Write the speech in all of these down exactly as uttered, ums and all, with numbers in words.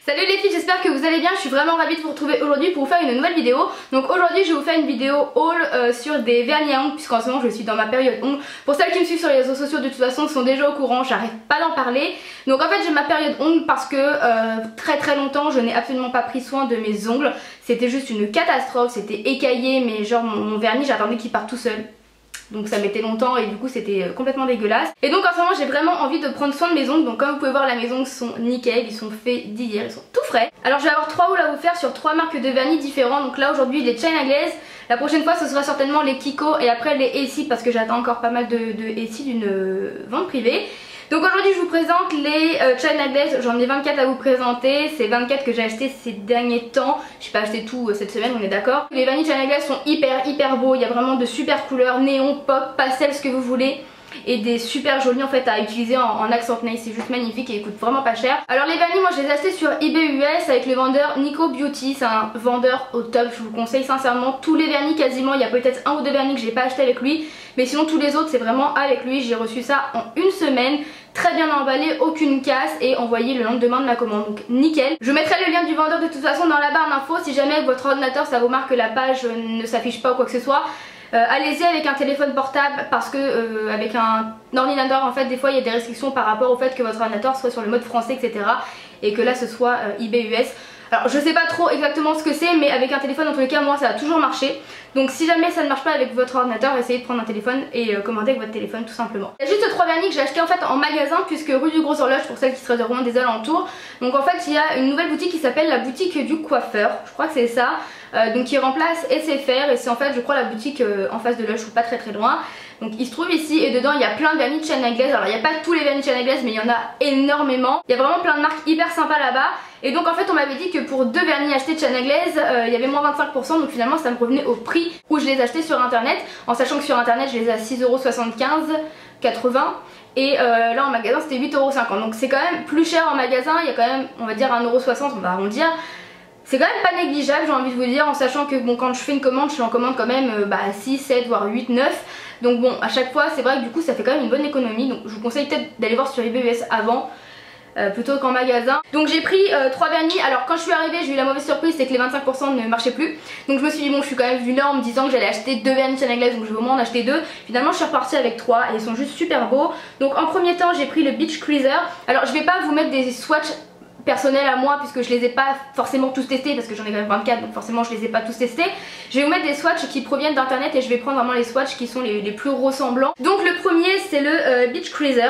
Salut les filles, j'espère que vous allez bien, je suis vraiment ravie de vous retrouver aujourd'hui pour vous faire une nouvelle vidéo. Donc aujourd'hui je vais vous faire une vidéo haul euh, sur des vernis à ongles, puisqu'en ce moment je suis dans ma période ongles. Pour celles qui me suivent sur les réseaux sociaux de toute façon sont déjà au courant, j'arrête pas d'en parler. Donc en fait j'ai ma période ongles parce que euh, très très longtemps je n'ai absolument pas pris soin de mes ongles. C'était juste une catastrophe, c'était écaillé, mais genre mon, mon vernis j'attendais qu'il parte tout seul. Donc ça mettait longtemps et du coup c'était complètement dégueulasse. Et donc en ce moment j'ai vraiment envie de prendre soin de mes ongles. Donc comme vous pouvez voir, là mes ongles sont nickel, ils sont faits d'hier, ils sont tout frais. Alors je vais avoir trois hauls à vous faire sur trois marques de vernis différents. Donc là aujourd'hui les China Glaze, la prochaine fois ce sera certainement les Kiko et après les Essie, parce que j'attends encore pas mal de, de Essie d'une euh, vente privée. Donc aujourd'hui je vous présente les euh, China Glaze, j'en ai vingt-quatre à vous présenter, c'est vingt-quatre que j'ai acheté ces derniers temps, j'ai pas acheté tout euh, cette semaine, on est d'accord. Les vernis China Glaze sont hyper hyper beaux, il y a vraiment de super couleurs, néon, pop, pastel, ce que vous voulez. Et des super jolis en fait à utiliser en, en accent nail, c'est juste magnifique et ils coûtent vraiment pas cher. Alors les vernis, moi je les ai achetés sur eBay U S avec le vendeur Nico Beauty, c'est un vendeur au top, je vous conseille sincèrement tous les vernis quasiment. Il y a peut-être un ou deux vernis que j'ai pas acheté avec lui, mais sinon tous les autres c'est vraiment avec lui. J'ai reçu ça en une semaine, très bien emballé, aucune casse et envoyé le lendemain de ma commande, donc nickel. Je mettrai le lien du vendeur de toute façon dans la barre d'infos si jamais avec votre ordinateur ça vous marque que la page ne s'affiche pas ou quoi que ce soit. Euh, Allez-y avec un téléphone portable parce que euh, avec un ordinateur en fait des fois il y a des restrictions par rapport au fait que votre ordinateur soit sur le mode français, etc. Et que là ce soit euh, eBay U S. Alors je sais pas trop exactement ce que c'est, mais avec un téléphone en tous les cas moi ça a toujours marché. Donc si jamais ça ne marche pas avec votre ordinateur, essayez de prendre un téléphone et euh, commander avec votre téléphone tout simplement. Il y a juste trois vernis que j'ai acheté en fait en magasin, puisque rue du Gros Horloge pour celles qui seraient de Rouen des alentours. Donc en fait il y a une nouvelle boutique qui s'appelle la boutique du coiffeur, je crois que c'est ça. Euh, donc qui remplace S F R et c'est en fait je crois la boutique euh, en face de Lush ou pas très très loin. Donc il se trouve ici et dedans il y a plein de vernis de China Glaze. Alors il n'y a pas tous les vernis de China Glaze mais il y en a énormément. Il y a vraiment plein de marques hyper sympas là-bas. Et donc en fait on m'avait dit que pour deux vernis achetés de China Glaze euh, il y avait moins vingt-cinq pour cent. Donc finalement ça me revenait au prix où je les achetais sur internet. En sachant que sur internet je les ai à six euros soixante-quinze, quatre-vingts. Et euh, là en magasin c'était huit euros cinquante. Donc c'est quand même plus cher en magasin. Il y a quand même on va dire un euro soixante, on va arrondir. C'est quand même pas négligeable, j'ai envie de vous dire, en sachant que bon, quand je fais une commande, je suis en commande quand même euh, bah, six, sept, voire huit, neuf. Donc bon, à chaque fois, c'est vrai que du coup, ça fait quand même une bonne économie. Donc je vous conseille peut-être d'aller voir sur eBay U S avant, euh, plutôt qu'en magasin. Donc j'ai pris euh, trois vernis. Alors quand je suis arrivée, j'ai eu la mauvaise surprise, c'est que les vingt-cinq pour cent ne marchaient plus. Donc je me suis dit, bon, je suis quand même venue là en me disant que j'allais acheter deux vernis China Glaze, donc je vais au moins en acheter deux. Finalement, je suis repartie avec trois et ils sont juste super beaux. Donc en premier temps, j'ai pris le Beach Cruiser. Alors je vais pas vous mettre des swatchs personnel à moi puisque je les ai pas forcément tous testés parce que j'en ai quand même vingt-quatre, donc forcément je les ai pas tous testés. Je vais vous mettre des swatchs qui proviennent d'internet et je vais prendre vraiment les swatchs qui sont les, les plus ressemblants. Donc le premier c'est le euh, Beach Cruiser,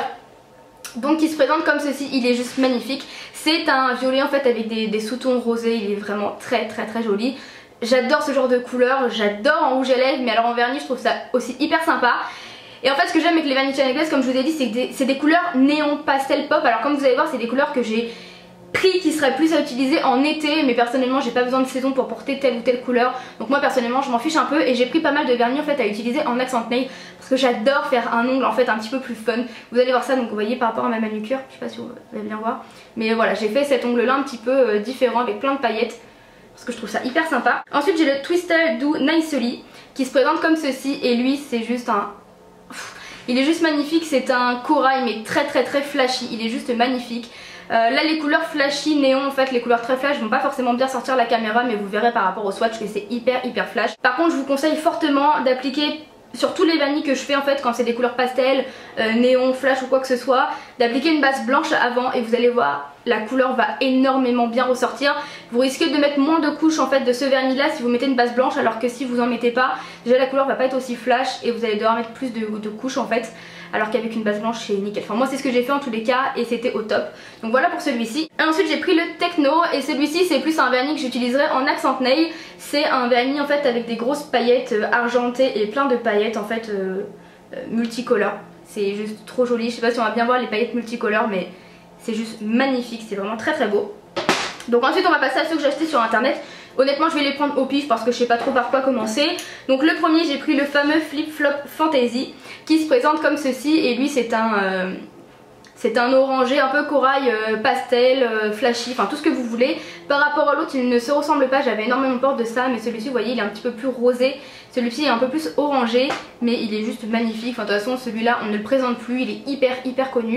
donc qui se présente comme ceci, il est juste magnifique. C'est un violet en fait avec des, des sous-tons rosés, il est vraiment très très très joli. J'adore ce genre de couleur, j'adore en rouge à lèvres, mais alors en vernis je trouve ça aussi hyper sympa. Et en fait ce que j'aime avec les vernis China Glaze, comme je vous ai dit, c'est que c'est des, des couleurs néon pastel pop. Alors comme vous allez voir c'est des couleurs que j'ai pris qui serait plus à utiliser en été, mais personnellement j'ai pas besoin de saison pour porter telle ou telle couleur, donc moi personnellement je m'en fiche un peu. Et j'ai pris pas mal de vernis en fait à utiliser en accent nail parce que j'adore faire un ongle en fait un petit peu plus fun. Vous allez voir ça, donc vous voyez par rapport à ma manucure, je sais pas si vous allez bien voir, mais voilà, j'ai fait cet ongle là un petit peu euh, différent avec plein de paillettes parce que je trouve ça hyper sympa. Ensuite j'ai le Twister Do Nicely qui se présente comme ceci et lui c'est juste un... il est juste magnifique, c'est un corail mais très très très flashy, il est juste magnifique. Euh, là les couleurs flashy néon en fait, les couleurs très flash vont pas forcément bien sortir à la caméra, mais vous verrez par rapport au swatch que c'est hyper hyper flash. Par contre je vous conseille fortement d'appliquer sur tous les vernis que je fais en fait quand c'est des couleurs pastel, euh, néon, flash ou quoi que ce soit, d'appliquer une base blanche avant et vous allez voir la couleur va énormément bien ressortir. Vous risquez de mettre moins de couches en fait de ce vernis là si vous mettez une base blanche, alors que si vous en mettez pas, déjà la couleur va pas être aussi flash et vous allez devoir mettre plus de, de couches en fait, alors qu'avec une base blanche c'est nickel. Enfin moi c'est ce que j'ai fait en tous les cas et c'était au top. Donc voilà pour celui-ci. Ensuite j'ai pris le Techno et celui-ci c'est plus un vernis que j'utiliserai en accent nail. C'est un vernis en fait avec des grosses paillettes euh, argentées et plein de paillettes en fait euh, euh, multicolores. C'est juste trop joli, je sais pas si on va bien voir les paillettes multicolores mais c'est juste magnifique, c'est vraiment très très beau. Donc ensuite on va passer à ceux que j'ai achetés sur internet. Honnêtement je vais les prendre au pif parce que je sais pas trop par quoi commencer. Donc le premier j'ai pris le fameux Flip Flop Fantasy qui se présente comme ceci et lui c'est un... Euh, c'est un orangé un peu corail, euh, pastel, euh, flashy, enfin tout ce que vous voulez. Par rapport à l'autre il ne se ressemble pas, j'avais énormément peur de ça, mais celui-ci vous voyez il est un petit peu plus rosé. Celui-ci est un peu plus orangé mais il est juste magnifique. Enfin de toute façon celui-là on ne le présente plus, il est hyper hyper connu.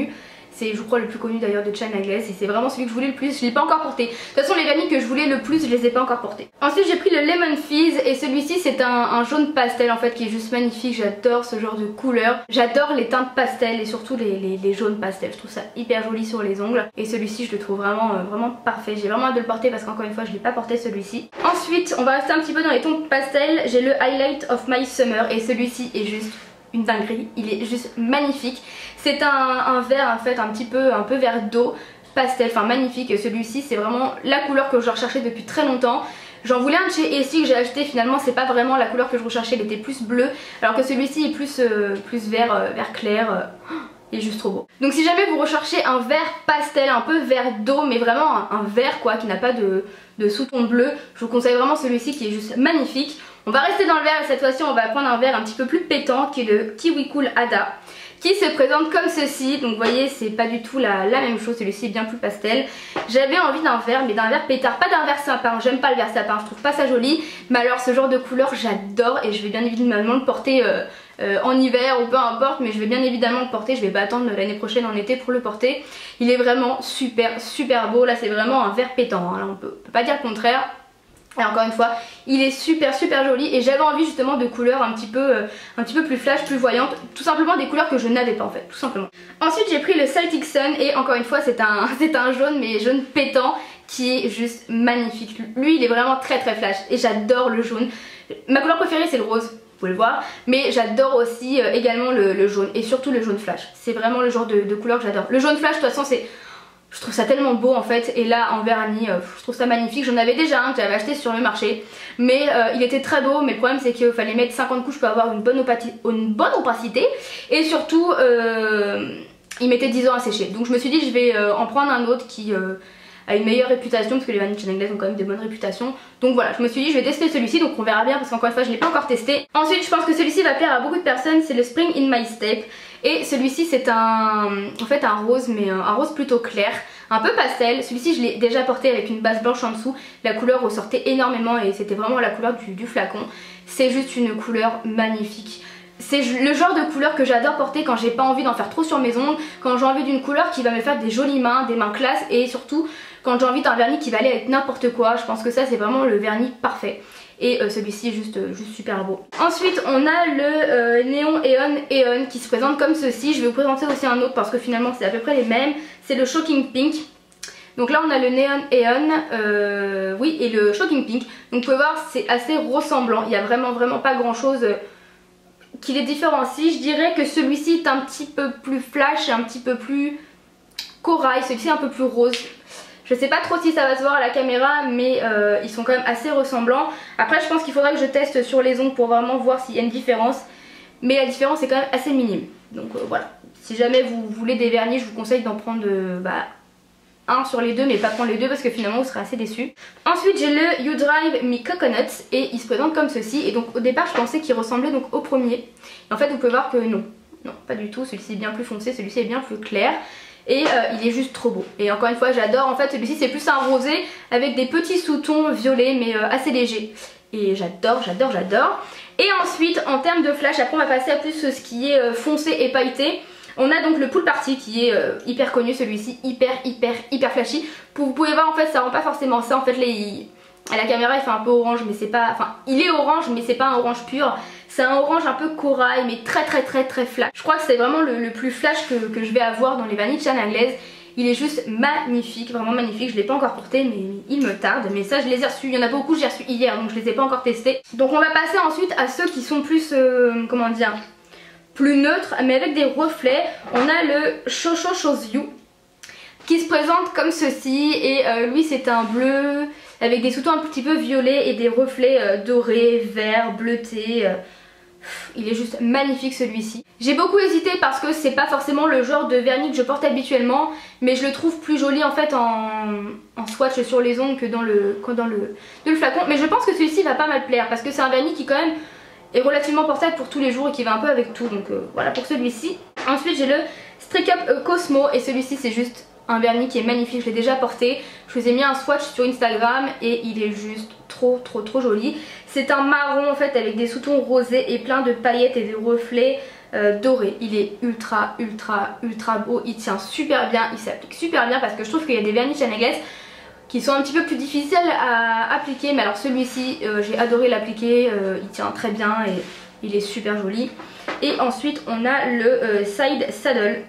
C'est je crois le plus connu d'ailleurs de China Glaze et c'est vraiment celui que je voulais le plus. Je l'ai pas encore porté. De toute façon les vernis que je voulais le plus je les ai pas encore portés. Ensuite j'ai pris le Lemon Fizz et celui-ci c'est un, un jaune pastel en fait qui est juste magnifique. J'adore ce genre de couleur. J'adore les teintes pastel et surtout les, les, les jaunes pastels. Je trouve ça hyper joli sur les ongles. Et celui-ci je le trouve vraiment, euh, vraiment parfait. J'ai vraiment hâte de le porter parce qu'encore une fois je l'ai pas porté celui-ci. Ensuite on va rester un petit peu dans les tons pastel. J'ai le Highlight of My Summer et celui-ci est juste une dinguerie, il est juste magnifique. C'est un, un vert en fait un petit peu un peu vert d'eau pastel, enfin magnifique. Celui-ci c'est vraiment la couleur que je recherchais depuis très longtemps. J'en voulais un de chez Essie que j'ai acheté, finalement c'est pas vraiment la couleur que je recherchais, il était plus bleu alors que celui-ci est plus, euh, plus vert, euh, vert clair. Euh... Il est juste trop beau. Donc si jamais vous recherchez un vert pastel, un peu vert d'eau, mais vraiment un, un vert quoi, qui n'a pas de, de sous-ton bleu, je vous conseille vraiment celui-ci qui est juste magnifique. On va rester dans le vert et cette fois-ci on va prendre un vert un petit peu plus pétant qui est le Kiwi Cool Hada, qui se présente comme ceci. Donc vous voyez c'est pas du tout la, la même chose, celui-ci est bien plus pastel. J'avais envie d'un vert mais d'un vert pétard, pas d'un vert sapin, j'aime pas le vert sapin, je trouve pas ça joli. Mais alors ce genre de couleur j'adore et je vais bien évidemment le porter euh, euh, en hiver ou peu importe, mais je vais bien évidemment le porter, je vais pas attendre l'année prochaine en été pour le porter. Il est vraiment super super beau, là c'est vraiment un vert pétant, hein. Là on peut, on peut pas dire le contraire. Et encore une fois il est super super joli et j'avais envie justement de couleurs un petit peu euh, un petit peu plus flash, plus voyantes, tout simplement des couleurs que je n'avais pas en fait, tout simplement. Ensuite j'ai pris le Celtic Sun et encore une fois c'est un, c'est un jaune mais jaune pétant qui est juste magnifique. Lui il est vraiment très très flash et j'adore le jaune. Ma couleur préférée c'est le rose, vous pouvez le voir, mais j'adore aussi euh, également le, le jaune et surtout le jaune flash. C'est vraiment le genre de, de couleur que j'adore. Le jaune flash de toute façon c'est... Je trouve ça tellement beau en fait, et là en vernis euh, je trouve ça magnifique. J'en avais déjà un que j'avais acheté sur le marché, mais euh, il était très beau, mais le problème c'est qu'il fallait mettre cinquante couches pour avoir une bonne, une bonne opacité, et surtout euh, il mettait dix ans à sécher. Donc je me suis dit je vais euh, en prendre un autre qui euh, a une meilleure réputation, parce que les vernis China Glaze ont quand même des bonnes réputations. Donc voilà, je me suis dit je vais tester celui-ci, donc on verra bien parce qu'encore une fois je ne l'ai pas encore testé. Ensuite je pense que celui-ci va plaire à beaucoup de personnes, c'est le Spring in My Step. Et celui-ci c'est un, en fait un rose, mais un rose plutôt clair, un peu pastel. Celui-ci je l'ai déjà porté avec une base blanche en dessous. La couleur ressortait énormément et c'était vraiment la couleur du, du flacon. C'est juste une couleur magnifique. C'est le genre de couleur que j'adore porter quand j'ai pas envie d'en faire trop sur mes ongles, quand j'ai envie d'une couleur qui va me faire des jolies mains, des mains classe, et surtout quand j'ai envie d'un vernis qui va aller avec n'importe quoi. Je pense que ça c'est vraiment le vernis parfait. Et euh, celui-ci est juste, euh, juste super beau. Ensuite on a le euh, Néon Eon Eon qui se présente comme ceci. Je vais vous présenter aussi un autre parce que finalement c'est à peu près les mêmes. C'est le Shocking Pink. Donc là on a le Neon Eon, euh, oui, et le Shocking Pink. Donc vous pouvez voir c'est assez ressemblant. Il n'y a vraiment vraiment pas grand chose euh, qui les différencie. Je dirais que celui-ci est un petit peu plus flash et un petit peu plus corail. Celui-ci est un peu plus rose. Je sais pas trop si ça va se voir à la caméra, mais euh, ils sont quand même assez ressemblants. Après je pense qu'il faudra que je teste sur les ongles pour vraiment voir s'il y a une différence. Mais la différence est quand même assez minime. Donc euh, voilà, si jamais vous voulez des vernis, je vous conseille d'en prendre euh, bah, un sur les deux, mais pas prendre les deux parce que finalement vous serez assez déçus. Ensuite j'ai le You Drive Me Coconuts et il se présente comme ceci. Et donc au départ je pensais qu'il ressemblait donc au premier. Et en fait vous pouvez voir que non, non pas du tout, celui-ci est bien plus foncé, celui-ci est bien plus clair. Et euh, il est juste trop beau. Et encore une fois j'adore, en fait celui-ci c'est plus un rosé avec des petits sous-tons violets mais euh, assez légers. Et j'adore, j'adore, j'adore. Et ensuite en termes de flash, après on va passer à plus ce qui est euh, foncé et pailleté. On a donc le Pool Party qui est euh, hyper connu, celui-ci hyper hyper hyper flashy. Vous pouvez voir en fait ça rend pas forcément ça, en fait les... il... à la caméra il fait un peu orange mais c'est pas, enfin il est orange mais c'est pas un orange pur. C'est un orange un peu corail mais très très très très flash. Je crois que c'est vraiment le, le plus flash que, que je vais avoir dans les vernis China Glaze. Il est juste magnifique, vraiment magnifique. Je l'ai pas encore porté mais il me tarde. Mais ça je les ai reçus, il y en a beaucoup, j'ai reçu hier donc je les ai pas encore testés. Donc on va passer ensuite à ceux qui sont plus, euh, comment dire, plus neutres mais avec des reflets. On a le Shosho Shows You qui se présente comme ceci. Et euh, lui c'est un bleu avec des sous-tons un petit peu violets et des reflets euh, dorés, verts, bleutés. euh, Il est juste magnifique celui-ci. J'ai beaucoup hésité parce que c'est pas forcément le genre de vernis que je porte habituellement, mais je le trouve plus joli en fait en, en swatch sur les ongles que dans le, que dans le, dans le flacon. Mais je pense que celui-ci va pas mal plaire parce que c'est un vernis qui quand même est relativement portable pour tous les jours et qui va un peu avec tout. Donc euh, voilà pour celui-ci. Ensuite j'ai le Streak Up Cosmo et celui-ci c'est juste un vernis qui est magnifique, je l'ai déjà porté. Je vous ai mis un swatch sur Instagram et il est juste trop trop trop joli. C'est un marron en fait avec des sous-tons rosés et plein de paillettes et de reflets euh, doré. Il est ultra ultra ultra beau, il tient super bien, il s'applique super bien parce que je trouve qu'il y a des vernis Chanel Glaze qui sont un petit peu plus difficiles à appliquer, mais alors celui-ci euh, j'ai adoré l'appliquer, euh, il tient très bien et il est super joli. Et ensuite on a le euh, Side Saddle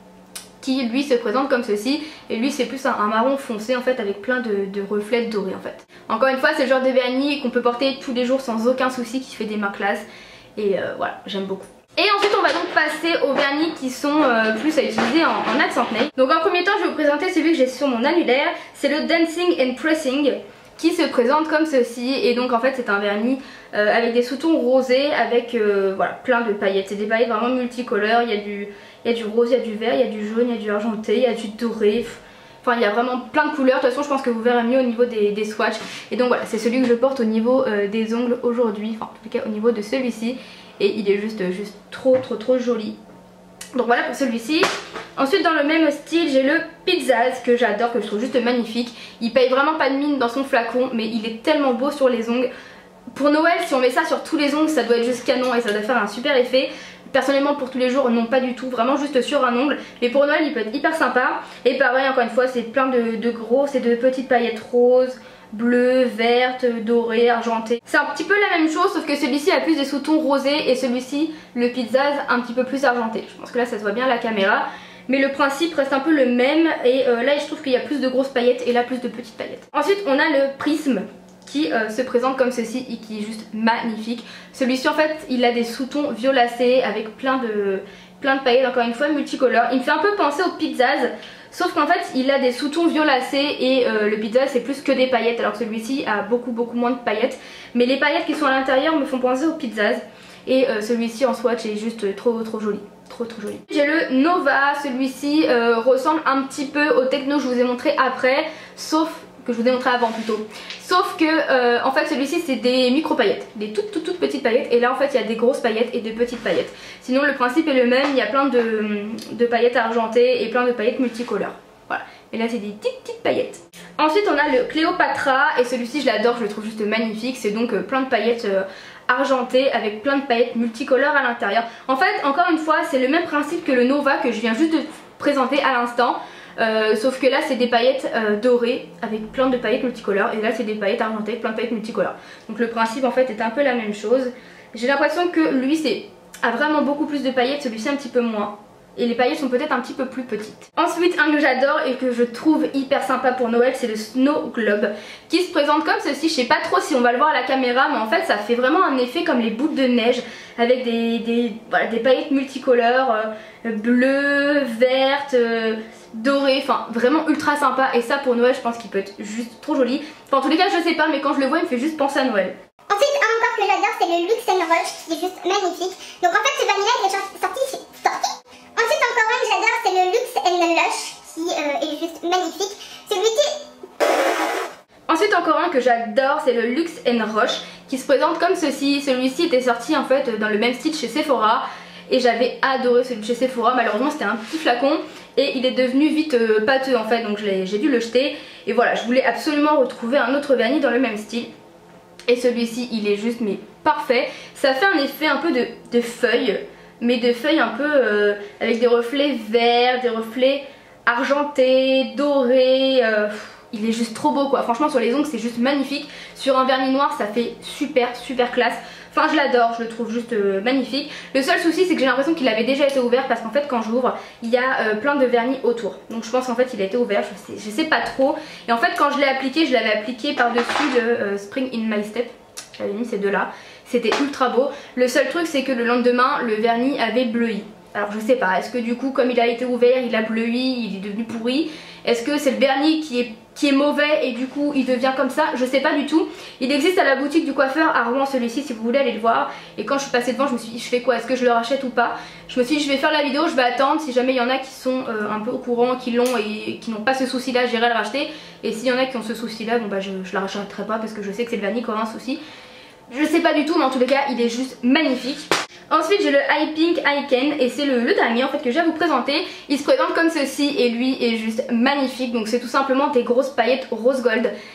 qui lui se présente comme ceci, et lui c'est plus un, un marron foncé en fait avec plein de, de reflets dorés en fait. Encore une fois c'est le genre de vernis qu'on peut porter tous les jours sans aucun souci, qui fait des mains classe, et euh, voilà, j'aime beaucoup. Et ensuite on va donc passer aux vernis qui sont euh, plus à utiliser en, en accent nail. Donc en premier temps je vais vous présenter celui que j'ai sur mon annulaire, c'est le Dancing and Pressing qui se présente comme ceci, et donc en fait c'est un vernis euh, avec des sous-tons rosés avec euh, voilà, plein de paillettes. C'est des paillettes vraiment multicolores, il y a du, il y a du rose, il y a du vert, il y a du jaune, il y a du argenté, il y a du doré. Enfin il y a vraiment plein de couleurs, de toute façon je pense que vous verrez mieux au niveau des, des swatchs. Et donc voilà, c'est celui que je porte au niveau euh, des ongles aujourd'hui, enfin en tout cas au niveau de celui-ci. Et il est juste, juste trop trop trop joli. Donc voilà pour celui-ci. Ensuite dans le même style j'ai le Pizzazz que j'adore, que je trouve juste magnifique. Il paye vraiment pas de mine dans son flacon, mais il est tellement beau sur les ongles. Pour Noël si on met ça sur tous les ongles ça doit être juste canon et ça doit faire un super effet. Personnellement pour tous les jours non, pas du tout, vraiment juste sur un ongle, mais pour Noël il peut être hyper sympa. Et pareil encore une fois c'est plein de, de grosses et de petites paillettes roses, bleues, vertes, dorées, argentées. C'est un petit peu la même chose sauf que celui-ci a plus des sous-tons rosés et celui-ci, le Pizzazz, un petit peu plus argenté. Je pense que là ça se voit bien à la caméra, mais le principe reste un peu le même. Et euh, là je trouve qu'il y a plus de grosses paillettes et là plus de petites paillettes. Ensuite on a le Prisme qui euh, se présente comme ceci et qui est juste magnifique. Celui-ci en fait il a des sous-tons violacés avec plein de, plein de paillettes, encore une fois multicolores. Il me fait un peu penser au Pizzazz, sauf qu'en fait il a des sous-tons violacés et euh, le Pizzazz c'est plus que des paillettes, alors que celui-ci a beaucoup beaucoup moins de paillettes. Mais les paillettes qui sont à l'intérieur me font penser au Pizzazz. Et euh, celui-ci en swatch est juste trop trop joli. Trop trop joli. J'ai le Nova, celui-ci euh, ressemble un petit peu au Techno que je vous ai montré après, sauf que je vous ai montré avant plutôt. Sauf que euh, en fait celui-ci c'est des micro paillettes, des toutes toutes toutes petites paillettes, et là en fait il y a des grosses paillettes et des petites paillettes. Sinon le principe est le même, il y a plein de, de paillettes argentées et plein de paillettes multicolores. Voilà, et là c'est des petites petites paillettes. Ensuite on a le Cléopatra, et celui-ci je l'adore, je le trouve juste magnifique. C'est donc euh, plein de paillettes euh, argentées avec plein de paillettes multicolores à l'intérieur. En fait encore une fois c'est le même principe que le Nova que je viens juste de présenter à l'instant. Euh, sauf que là c'est des paillettes euh, dorées avec plein de paillettes multicolores, et là c'est des paillettes argentées avec plein de paillettes multicolores. Donc le principe en fait est un peu la même chose. J'ai l'impression que lui c'est a vraiment beaucoup plus de paillettes, celui-ci un petit peu moins. Et les paillettes sont peut-être un petit peu plus petites. Ensuite un que j'adore et que je trouve hyper sympa pour Noël, c'est le Snow Globe qui se présente comme ceci. Je sais pas trop si on va le voir à la caméra, mais en fait ça fait vraiment un effet comme les boules de neige avec des, des, voilà, des paillettes multicolores, euh, bleues, vertes, euh, dorées, enfin vraiment ultra sympa. Et ça pour Noël je pense qu'il peut être juste trop joli. Enfin en tous les cas je sais pas, mais quand je le vois il me fait juste penser à Noël. Ensuite un encore que j'adore c'est le Luxe and Rush qui est juste magnifique. Donc en fait ce vanilla il est sorti, sorti. Ensuite encore un que j'adore c'est le Luxe and Lush qui euh, est juste magnifique. Celui-ci... Ensuite encore un que j'adore c'est le Luxe and Rush qui se présente comme ceci. Celui-ci était sorti en fait dans le même style chez Sephora et j'avais adoré celui de chez Sephora. Malheureusement c'était un petit flacon et il est devenu vite euh, pâteux en fait, donc j'ai dû le jeter. Et voilà, je voulais absolument retrouver un autre vernis dans le même style. Et celui-ci il est juste mais parfait. Ça fait un effet un peu de, de feuilles, mais de feuilles un peu euh, avec des reflets verts, des reflets argentés, dorés. euh, Il est juste trop beau quoi, franchement sur les ongles c'est juste magnifique. Sur un vernis noir ça fait super super classe. Enfin je l'adore, je le trouve juste euh, magnifique. Le seul souci c'est que j'ai l'impression qu'il avait déjà été ouvert, parce qu'en fait quand j'ouvre il y a euh, plein de vernis autour. Donc je pense qu'en fait il a été ouvert, je sais, je sais pas trop. Et en fait quand je l'ai appliqué, je l'avais appliqué par dessus le euh, Spring in My Step. J'avais mis ces deux là, c'était ultra beau. Le seul truc c'est que le lendemain le vernis avait bleui. Alors je sais pas, est-ce que du coup comme il a été ouvert il a bleui, il est devenu pourri? Est-ce que c'est le vernis qui est, qui est mauvais et du coup il devient comme ça? Je sais pas du tout. Il existe à la boutique du coiffeur à Rouen celui-ci si vous voulez aller le voir. Et quand je suis passée devant je me suis dit je fais quoi? Est-ce que je le rachète ou pas? Je me suis dit je vais faire la vidéo, je vais attendre. Si jamais il y en a qui sont euh, un peu au courant, qui l'ont et qui n'ont pas ce souci là, j'irai le racheter. Et s'il y en a qui ont ce souci là, bon bah je, je la rachèterai pas parce que je sais que c'est le vernis qui aura un souci. Je sais pas du tout, mais en tous les cas il est juste magnifique. Ensuite j'ai le High Pink Icon et c'est le, le dernier en fait que je vais vous présenter. Il se présente comme ceci et lui est juste magnifique. Donc c'est tout simplement des grosses paillettes rose gold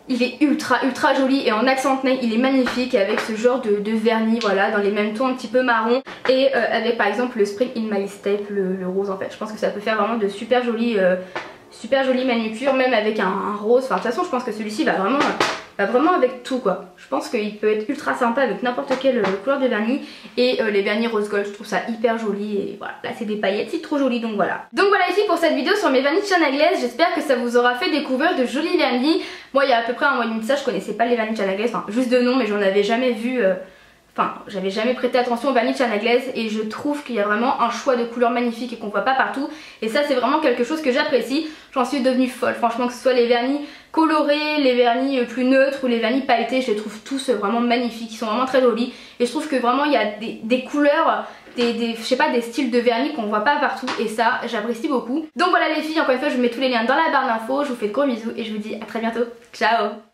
Il est ultra ultra joli et en accent nail il est magnifique avec ce genre de, de vernis, voilà, dans les mêmes tons un petit peu marron. Et euh, avec par exemple le Spring in My Step, le, le rose en fait. Je pense que ça peut faire vraiment de super jolis, euh, super jolies manucures, même avec un, un rose. Enfin de toute façon je pense que celui-ci va vraiment... Bah vraiment avec tout quoi. Je pense qu'il peut être ultra sympa avec n'importe quelle euh, couleur de vernis. Et euh, les vernis rose gold, je trouve ça hyper joli. Et voilà, là c'est des paillettes, c'est trop joli, donc voilà. Donc voilà ici pour cette vidéo sur mes vernis de China Glaze. J'espère que ça vous aura fait découvrir de jolis vernis. Moi il y a à peu près un mois et demi de ça, je connaissais pas les vernis de China Glaze, enfin juste de nom, mais j'en avais jamais vu... Euh... Enfin, j'avais jamais prêté attention aux vernis de China Glaze et je trouve qu'il y a vraiment un choix de couleurs magnifiques et qu'on voit pas partout. Et ça c'est vraiment quelque chose que j'apprécie. J'en suis devenue folle, franchement, que ce soit les vernis colorés, les vernis plus neutres ou les vernis pailletés, je les trouve tous vraiment magnifiques, ils sont vraiment très jolis. Et je trouve que vraiment il y a des, des couleurs, des, des, je sais pas, des styles de vernis qu'on voit pas partout et ça j'apprécie beaucoup. Donc voilà les filles, encore une fois je vous mets tous les liens dans la barre d'infos, je vous fais de gros bisous et je vous dis à très bientôt. Ciao!